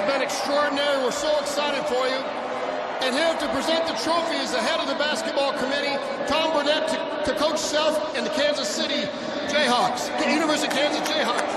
been extraordinary. We're so excited for you. And here to present the trophy is the head of the basketball committee, Tom Burnett, to Coach Self and the Kansas City Jayhawks, the University of Kansas Jayhawks.